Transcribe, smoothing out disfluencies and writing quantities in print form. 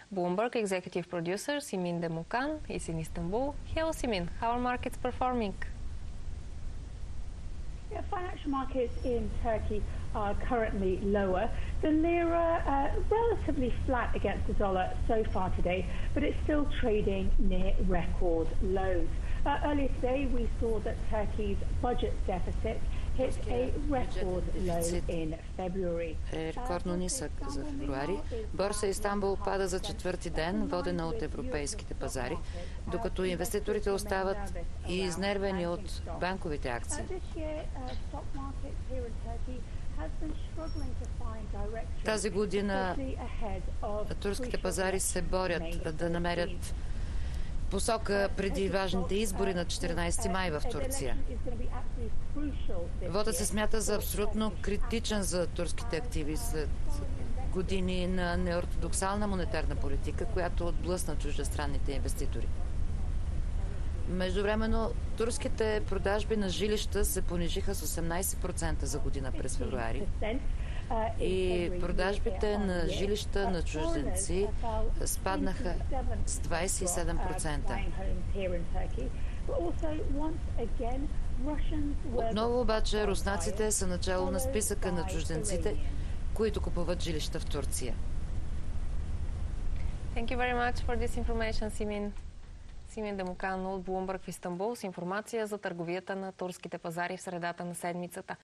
Bloomberg executive producer Simin Demukan is in Istanbul. Hello Simin, how are markets performing? Yeah, financial markets in Turkey are currently lower. The lira relatively flat against the dollar so far today, but it's still trading near record lows. Earlier today, we saw that Turkey's budget deficit hit a record low in February. Рекордно нисък за февруари. Борса Истанбул пада за четвърти ден, водена от европейските пазари, докато инвеститорите остават и изнервени от банковите акции. Тази година турските пазари се борят да намерят посока преди важните избори на 14 май в Турция. Водът се смята за абсолютно критичен за турските активи след години на неортодоксална монетарна политика, която отблъсна чуждестранните инвеститори. Междувременно, турските продажби на жилища се понижиха с 18% за година през февруари и продажбите на жилища на чужденци спаднаха с 27%. Отново обаче руснаците са начало на списъка на чужденците, които купуват жилища в Турция. Thank you very much for this information, Simin. Simin Demukan от Bloomberg в Истанбул с информация за търговията на турските пазари в средата на седмицата.